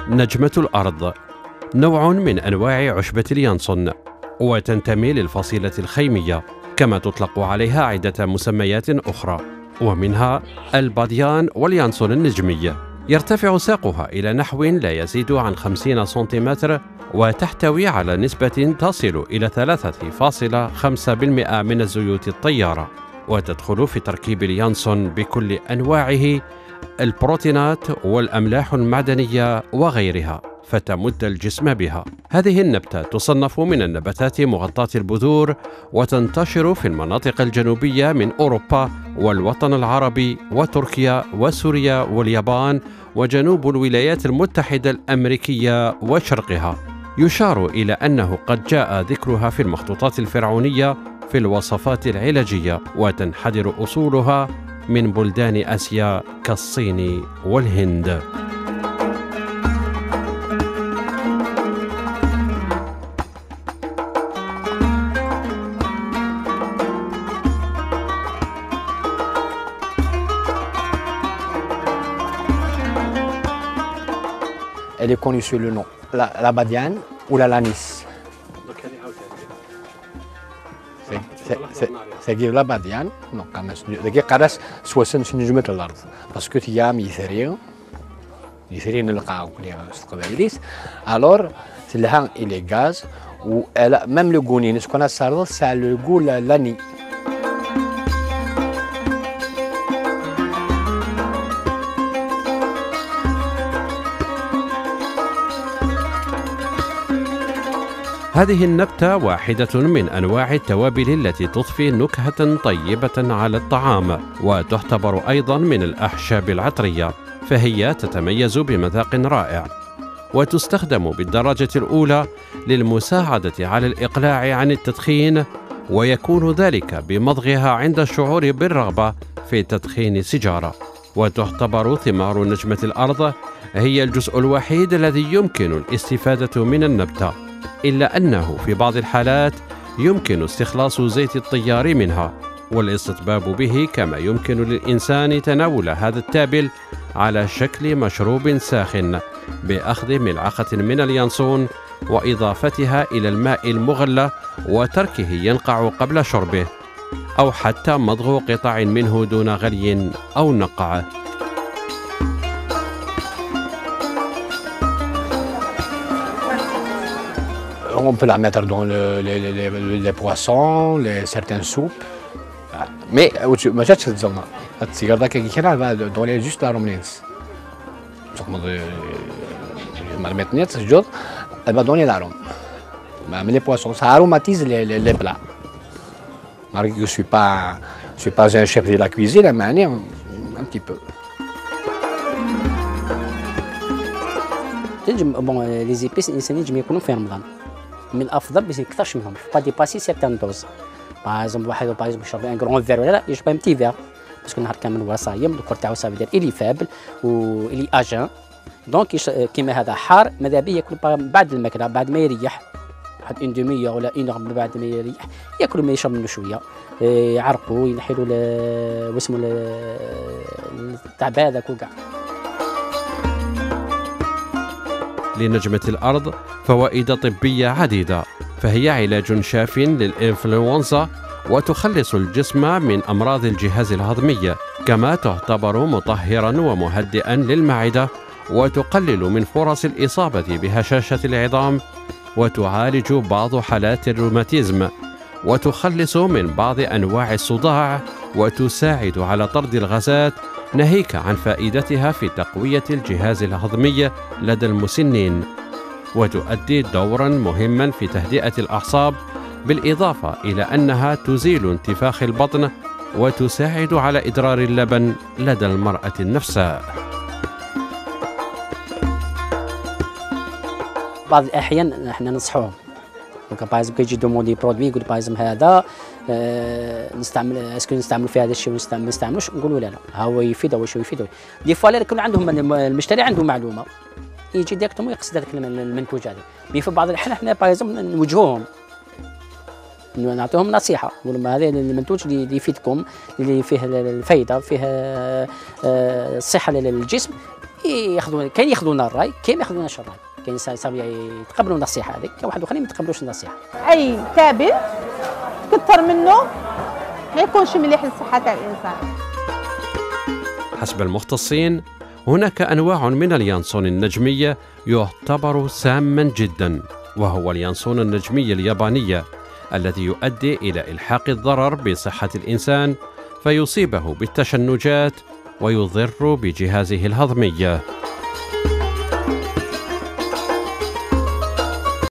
نجمة الأرض نوع من أنواع عشبة اليانسون، وتنتمي للفصيلة الخيمية، كما تطلق عليها عدة مسميات أخرى، ومنها الباديان واليانسون النجمي. يرتفع ساقها إلى نحو لا يزيد عن 50 سنتيمتر، وتحتوي على نسبة تصل إلى 3.5% من الزيوت الطيارة، وتدخل في تركيب اليانسون بكل أنواعه البروتينات والأملاح المعدنية وغيرها، فتمد الجسم بها. هذه النبتة تصنف من النباتات مغطاة البذور، وتنتشر في المناطق الجنوبية من أوروبا والوطن العربي وتركيا وسوريا واليابان وجنوب الولايات المتحدة الأمريكية وشرقها. يشار إلى أنه قد جاء ذكرها في المخطوطات الفرعونية في الوصفات العلاجية، وتنحدر أصولها من بلدان آسيا كالصين والهند. Elle est connue sous le nom la badiane ou la l'anis. C'est la badiane. Non, quand même. سوسن في نجمة الأرض. باسكو تيام يثريو نلقاو قبائليس. Alors c'est là il est gaz ou même le goût ce qu'on a ça c'est le goût l'ani. هذه النبتة واحدة من أنواع التوابل التي تضفي نكهة طيبة على الطعام، وتعتبر أيضا من الأعشاب العطرية، فهي تتميز بمذاق رائع، وتستخدم بالدرجة الأولى للمساعدة على الإقلاع عن التدخين، ويكون ذلك بمضغها عند الشعور بالرغبة في تدخين سيجارة. وتعتبر ثمار نجمة الأرض هي الجزء الوحيد الذي يمكن الاستفادة من النبتة، إلا أنه في بعض الحالات يمكن استخلاص زيت الطيار منها والاستطباب به، كما يمكن للإنسان تناول هذا التابل على شكل مشروب ساخن بأخذ ملعقة من اليانسون وإضافتها إلى الماء المغلى وتركه ينقع قبل شربه، أو حتى مضغ قطع منه دون غلي أو نقع. On peut la mettre dans les poissons, certaines soupes. Mais ما جاتش الزونه. السيجاره كي كاين dans juste la romnens. ما متنيت الجود elle va donner l'arôme. Mais les poissons ça aromatise les plats. Malgré que je suis pas un chef de la cuisine, mais un petit peu. Bon, les épices الانسان يجب يكونوا في رمضان. من الافضل باش يكثرش منهم با ديباسي سيرتان دوز. باغ اكزومبل واحد يشرب ان كرون فير ولا لا يشرب ان بتي فير باسكو النهار كامل هو صايم، الكور تاعو صافي دير الي فابل و الي اجان، دونك كيما هذا حار ماذا بيه ياكل بعد الماكله، بعد ما يريح واحد اون دوميور ولا اون اور بعد ما يريح ياكل، ما يشرب منه شويه يعرقوا ينحي له واسمه التعب هذاك وكاع. لنجمة الأرض فوائد طبية عديدة، فهي علاج شاف للإنفلونزا، وتخلص الجسم من أمراض الجهاز الهضمي، كما تعتبر مطهرا ومهدئا للمعدة، وتقلل من فرص الإصابة بهشاشة العظام، وتعالج بعض حالات الروماتيزم، وتخلص من بعض أنواع الصداع، وتساعد على طرد الغازات، ناهيك عن فائدتها في تقوية الجهاز الهضمي لدى المسنين، وتؤدي دورا مهما في تهدئة الأعصاب، بالإضافة إلى أنها تزيل انتفاخ البطن، وتساعد على إدرار اللبن لدى المرأة النفساء. بعض الأحيان احنا ننصحوهم، بايزم كيجي دوموندي برودوي يقول بايزم هذا نستعمل اسكو نستعملوا في هذا الشيء ولا ما نستعملوش، نقولوا لا لا هو يفيد هو شو يفيد. دي فوا يكون عندهم المشتري عنده معلومه يجي ديريكتوم ويقصد هذاك المنتوج هذا، مي في بعض الأحيان احنا بايزم نوجهوهم نعطيهم نصيحه، نقول هذا المنتوج اللي يفيدكم، اللي فيه الفائده، فيه الصحه للجسم، كاين ياخذونا الراي، كاين ما ياخذوناش الراي. كاين انسان يتقبلوا النصيحه هذيك، كاين واحد اخرين ما يتقبلوش النصيحه. اي تابل كثر منه ما يكونش مليح للصحه تاع الانسان. حسب المختصين هناك أنواع من اليانسون النجمية يعتبر ساما جدا، وهو اليانسون النجمي اليابانية الذي يؤدي إلى إلحاق الضرر بصحة الإنسان فيصيبه بالتشنجات ويضر بجهازه الهضمي.